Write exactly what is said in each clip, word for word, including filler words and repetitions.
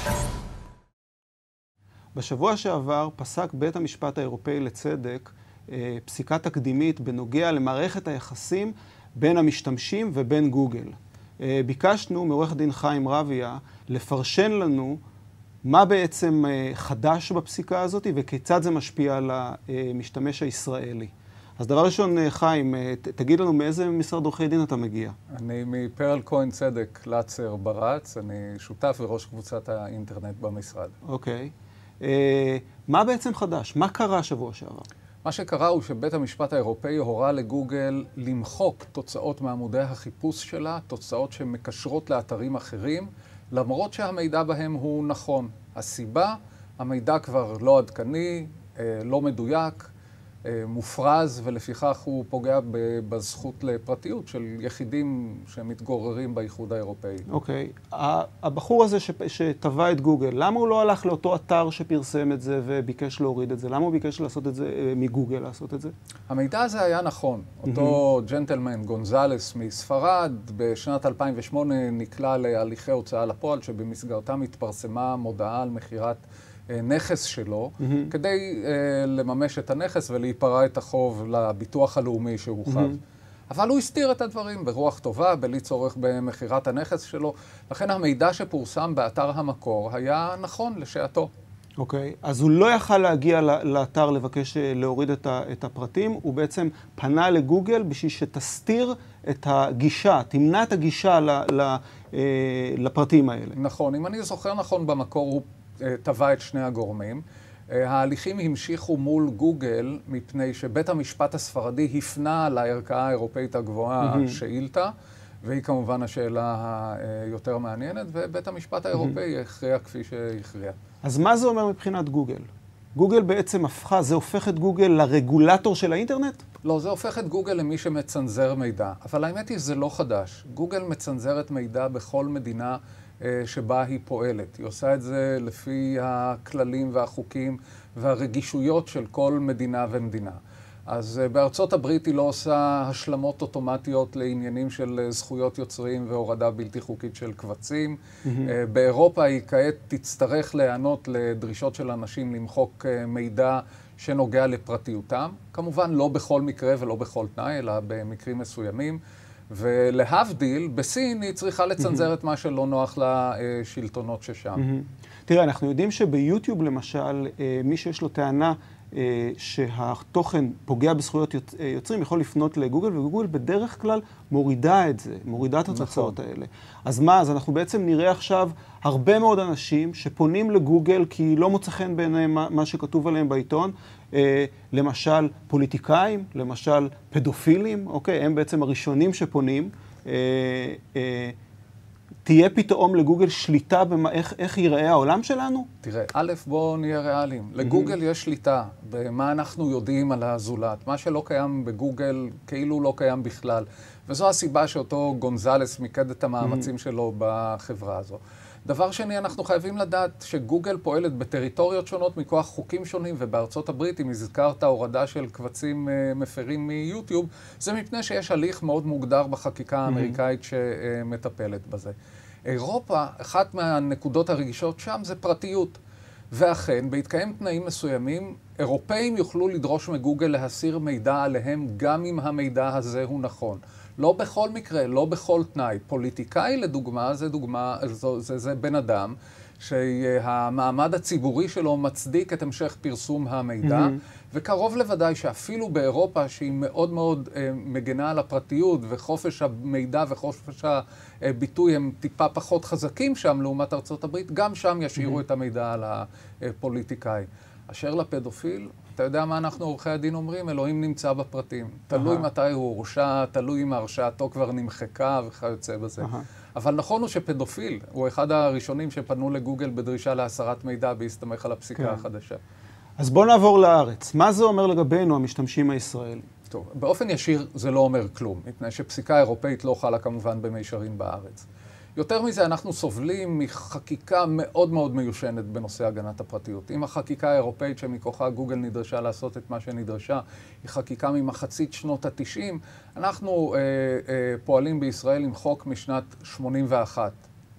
בשבוע שעבר פסק בית המשפט האירופאי לצדק פסיקה תקדימית בנוגע למערכת היחסים בין המשתמשים ובין גוגל. ביקשנו מעורך דין חיים רביה לפרשן לנו מה בעצם חדש בפסיקה הזאת וכיצד זה משפיע על המשתמש הישראלי. אז דבר ראשון, חיים, תגיד לנו מאיזה משרד עורכי דין אתה מגיע? אני מפרל כהן צדק לצר ברץ, אני שותף וראש קבוצת האינטרנט במשרד. אוקיי. מה בעצם חדש? מה קרה שבוע שעבר? מה שקרה הוא שבית המשפט האירופאי הורה לגוגל למחוק תוצאות מעמודי החיפוש שלה, תוצאות שמקשרות לאתרים אחרים, למרות שהמידע בהם הוא נכון. הסיבה, המידע כבר לא עדכני, לא מדויק, מופרז, ולפיכך הוא פוגע בזכות לפרטיות של יחידים שמתגוררים באיחוד האירופאי. אוקיי. הבחור הזה שטבע את גוגל, למה הוא לא הלך לאותו אתר שפרסם את זה וביקש להוריד את זה? למה הוא ביקש לעשות את זה, מגוגל לעשות את זה? המידע הזה היה נכון. אותו ג'נטלמן גונזלס מספרד בשנת אלפיים ושמונה נקלע להליכי הוצאה לפועל שבמסגרתם התפרסמה מודעה על מכירת נכס שלו, mm-hmm. כדי uh, לממש את הנכס ולהיפרע את החוב לביטוח הלאומי שהוא חב. Mm-hmm. אבל הוא הסתיר את הדברים ברוח טובה, בלי צורך במכירת הנכס שלו. לכן המידע שפורסם באתר המקור היה נכון לשעתו. אוקיי, okay. אז הוא לא יכל להגיע לאתר לבקש להוריד את, ה, את הפרטים, הוא בעצם פנה לגוגל בשביל שתסתיר את הגישה, תמנע את הגישה ל, ל, לפרטים האלה. נכון, אם אני זוכר נכון במקור הוא טבע את שני הגורמים. ההליכים המשיכו מול גוגל מפני שבית המשפט הספרדי הפנה לערכאה האירופאית הגבוהה mm-hmm. שאילתה, והיא כמובן השאלה היותר מעניינת, ובית המשפט האירופאי mm-hmm. הכריע כפי שהכריע. אז מה זה אומר מבחינת גוגל? גוגל בעצם הפכה, זה הופך את גוגל לרגולטור של האינטרנט? לא, זה הופך את גוגל למי שמצנזר מידע. אבל האמת היא שזה לא חדש. גוגל מצנזרת מידע בכל מדינה שבה היא פועלת. היא עושה את זה לפי הכללים והחוקים והרגישויות של כל מדינה ומדינה. אז בארצות הברית היא לא עושה השלמות אוטומטיות לעניינים של זכויות יוצרים והורדה בלתי חוקית של קבצים. Mm-hmm. באירופה היא כעת תצטרך להיענות לדרישות של אנשים למחוק מידע שנוגע לפרטיותם. כמובן לא בכל מקרה ולא בכל תנאי, אלא במקרים מסוימים. ולהבדיל, בסין היא צריכה לצנזר את מה שלא נוח לשלטונות ששם. תראה, אנחנו יודעים שביוטיוב למשל, מי שיש לו טענה שהתוכן פוגע בזכויות יוצרים יכול לפנות לגוגל, וגוגל בדרך כלל מורידה את זה, מורידה את התוצאות האלה. אז מה? אז אנחנו בעצם נראה עכשיו הרבה מאוד אנשים שפונים לגוגל כי לא מוצא חן בעיניהם מה שכתוב עליהם בעיתון, למשל פוליטיקאים, למשל פדופילים, אוקיי? הם בעצם הראשונים שפונים. תהיה פתאום לגוגל שליטה במה, איך, איך ייראה העולם שלנו? תראה, א', בואו נהיה ריאליים. לגוגל יש שליטה במה אנחנו יודעים על הזולת. מה שלא קיים בגוגל כאילו לא קיים בכלל. וזו הסיבה שאותו גונזלס מיקד את המאמצים שלו בחברה הזו. דבר שני, אנחנו חייבים לדעת שגוגל פועלת בטריטוריות שונות מכוח חוקים שונים, ובארצות הברית, אם הזכרת הורדה של קבצים מפרים מיוטיוב, זה מפני שיש הליך מאוד מוגדר בחקיקה האמריקאית שמטפלת בזה. אירופה, אחת מהנקודות הרגישות שם זה פרטיות. ואכן, בהתקיים תנאים מסוימים, אירופאים יוכלו לדרוש מגוגל להסיר מידע עליהם, גם אם המידע הזה הוא נכון. לא בכל מקרה, לא בכל תנאי. פוליטיקאי, לדוגמה, זה דוגמה, זה, זה, זה בן אדם שהמעמד הציבורי שלו מצדיק את המשך פרסום המידע, mm-hmm. וקרוב לוודאי שאפילו באירופה, שהיא מאוד מאוד אה, מגנה על הפרטיות, וחופש המידע וחופש הביטוי הם טיפה פחות חזקים שם לעומת ארצות הברית, גם שם ישאירו mm-hmm. את המידע על הפוליטיקאי. אשר לפדופיל, אתה יודע מה אנחנו עורכי הדין אומרים? אלוהים נמצא בפרטים. תלוי מתי הוא הורשע, תלוי אם הרשעתו כבר נמחקה וכיוצא בזה. אבל נכון הוא שפדופיל הוא אחד הראשונים שפנו לגוגל בדרישה להסרת מידע בהסתמך על הפסיקה החדשה. אז בואו נעבור לארץ. מה זה אומר לגבינו, המשתמשים הישראלים? טוב, באופן ישיר זה לא אומר כלום, מפני שפסיקה אירופאית לא חלה כמובן במישרין בארץ. יותר מזה, אנחנו סובלים מחקיקה מאוד מאוד מיושנת בנושא הגנת הפרטיות. אם החקיקה האירופאית שמכוחה גוגל נדרשה לעשות את מה שנדרשה, היא חקיקה ממחצית שנות ה-תשעים, אנחנו אה, אה, פועלים בישראל עם חוק משנת שמונים ואחת.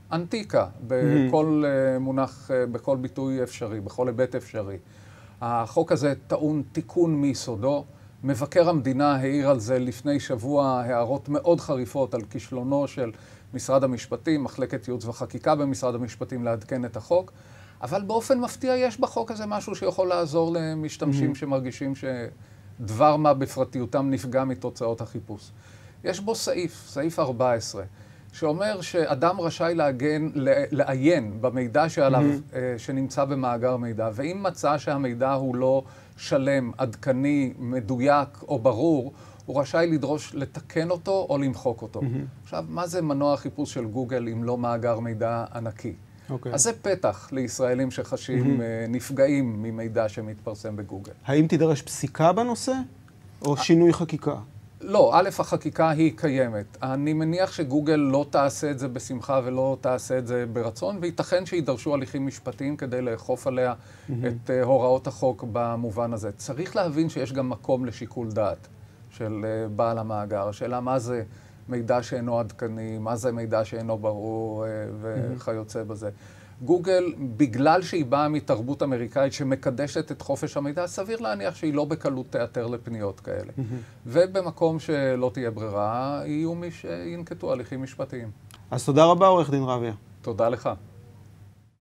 אנטיקה, בכל mm-hmm. מונח, בכל ביטוי אפשרי, בכל היבט אפשרי. החוק הזה טעון תיקון מיסודו. מבקר המדינה העיר על זה לפני שבוע הערות מאוד חריפות על כישלונו של משרד המשפטים, מחלקת ייעוץ וחקיקה במשרד המשפטים לעדכן את החוק, אבל באופן מפתיע יש בחוק הזה משהו שיכול לעזור למשתמשים mm-hmm. שמרגישים שדבר מה בפרטיותם נפגע מתוצאות החיפוש. יש בו סעיף, סעיף ארבע עשרה, שאומר שאדם רשאי להגן, לעיין במידע שעליו, mm-hmm. שנמצא במאגר מידע, ואם מצא שהמידע הוא לא שלם, עדכני, מדויק או ברור, הוא רשאי לדרוש לתקן אותו או למחוק אותו. Mm-hmm. עכשיו, מה זה מנוע החיפוש של גוגל אם לא מאגר מידע ענקי? Okay. אז זה פתח לישראלים שחשים mm-hmm. נפגעים ממידע שמתפרסם בגוגל. האם תידרש פסיקה בנושא או שינוי חקיקה? לא, א', החקיקה היא קיימת. אני מניח שגוגל לא תעשה את זה בשמחה ולא תעשה את זה ברצון, וייתכן שידרשו הליכים משפטיים כדי לאכוף עליה mm-hmm. את uh, הוראות החוק במובן הזה. צריך להבין שיש גם מקום לשיקול דעת של uh, בעל המאגר. השאלה מה זה מידע שאינו עדכני, מה זה מידע שאינו ברור uh, וכיוצא mm-hmm. בזה. גוגל, בגלל שהיא באה מתרבות אמריקאית שמקדשת את חופש המידע, סביר להניח שהיא לא בקלות תיאטר לפניות כאלה. Mm-hmm. ובמקום שלא תהיה ברירה, יהיו מי שינקטו הליכים משפטיים. אז תודה רבה, עורך דין רביה. תודה לך.